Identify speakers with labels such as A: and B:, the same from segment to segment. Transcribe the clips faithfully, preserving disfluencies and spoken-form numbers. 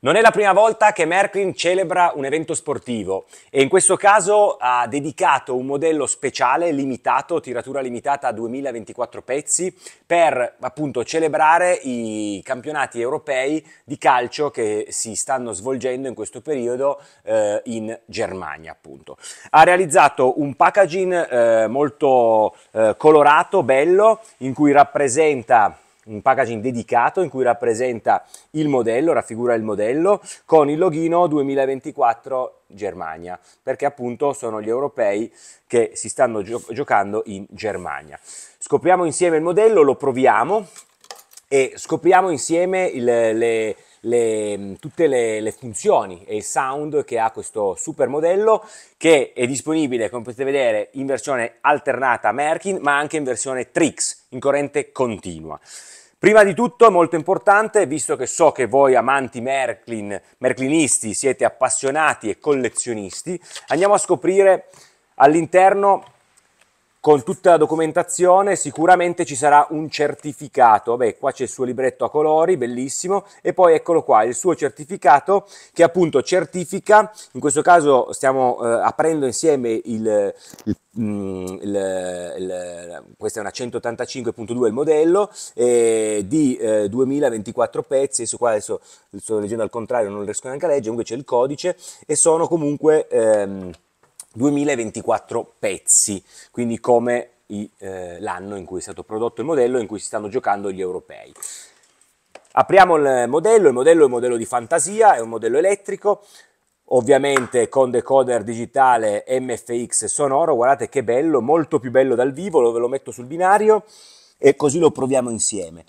A: Non è la prima volta che Märklin celebra un evento sportivo e in questo caso ha dedicato un modello speciale, limitato, tiratura limitata a duemilaventiquattro pezzi, per appunto celebrare i campionati europei di calcio che si stanno svolgendo in questo periodo eh, in Germania, appunto. Ha realizzato un packaging eh, molto eh, colorato, bello, in cui rappresenta un packaging dedicato in cui rappresenta il modello, raffigura il modello con il loghino duemilaventiquattro Germania, perché appunto sono gli europei che si stanno gio- giocando in Germania. Scopriamo insieme il modello, lo proviamo e scopriamo insieme il, le, le, tutte le, le funzioni e il sound che ha questo super modello, che è disponibile, come potete vedere, in versione alternata Märklin, ma anche in versione Trix, in corrente continua. Prima di tutto, è molto importante, visto che so che voi amanti Märklin, Märklinisti, siete appassionati e collezionisti, andiamo a scoprire all'interno, con tutta la documentazione, sicuramente ci sarà un certificato. Beh, qua c'è il suo libretto a colori, bellissimo, e poi eccolo qua, il suo certificato che appunto certifica, in questo caso stiamo eh, aprendo insieme il, il, mm, il, il questa è una centottantacinque punto due il modello, eh, di eh, duemilaventiquattro pezzi, adesso qua adesso lo sto leggendo al contrario, non riesco neanche a leggere, comunque c'è il codice, e sono comunque Ehm, duemilaventiquattro pezzi, quindi come eh, l'anno in cui è stato prodotto il modello e in cui si stanno giocando gli europei. Apriamo il modello, il modello è un modello di fantasia, è un modello elettrico, ovviamente con decoder digitale M F X sonoro, guardate che bello, molto più bello dal vivo, lo, ve lo metto sul binario e così lo proviamo insieme.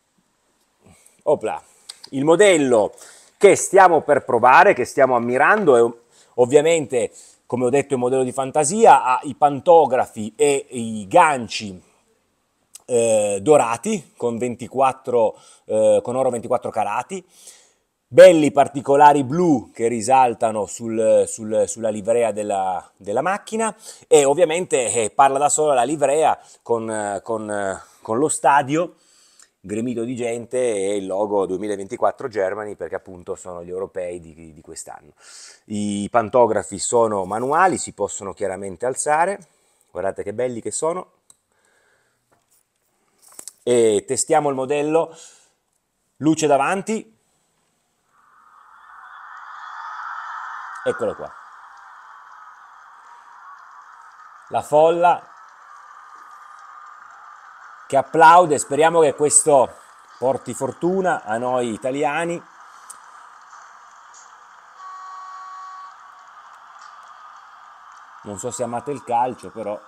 A: Opla. Il modello che stiamo per provare, che stiamo ammirando, è ovviamente, come ho detto, è un modello di fantasia, ha i pantografi e i ganci eh, dorati con, ventiquattro, eh, con oro ventiquattro carati, belli particolari blu che risaltano sul, sul, sulla livrea della, della macchina, e ovviamente eh, parla da sola la livrea con, con, con lo stadio gremito di gente e il logo duemilaventiquattro Germany, perché appunto sono gli europei di, di quest'anno. I pantografi sono manuali, si possono chiaramente alzare, guardate che belli che sono, e testiamo il modello. Luce davanti, eccolo qua, la folla che applaude. Speriamo che questo porti fortuna a noi italiani. Non so se amate il calcio, però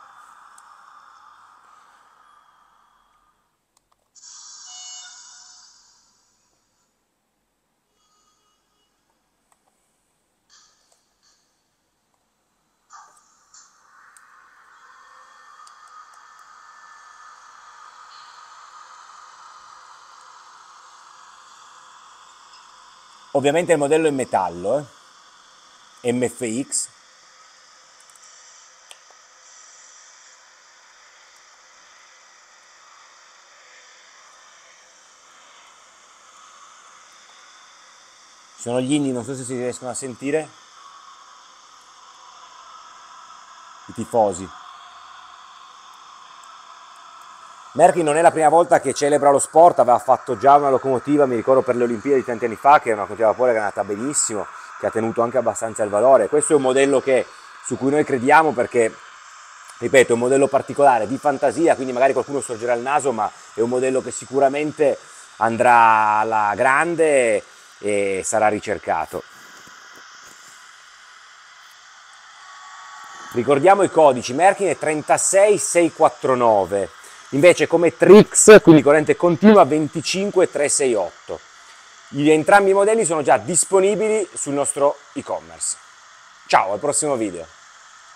A: ovviamente il modello è in metallo, eh? M F X. Ci sono gli inni, non so se si riescono a sentire, i tifosi. Märklin non è la prima volta che celebra lo sport, aveva fatto già una locomotiva, mi ricordo, per le Olimpiadi tanti anni fa, che è una locomotiva a vapore che è andata benissimo, che ha tenuto anche abbastanza il valore. Questo è un modello che, su cui noi crediamo perché, ripeto, è un modello particolare, di fantasia, quindi magari qualcuno sorgerà il naso, ma è un modello che sicuramente andrà alla grande e sarà ricercato. Ricordiamo i codici, Märklin è trentasei seicentoquarantanove, invece come Trix, quindi corrente continua, venticinque trecentosessantotto. Entrambi i modelli sono già disponibili sul nostro e-commerce. Ciao, al prossimo video!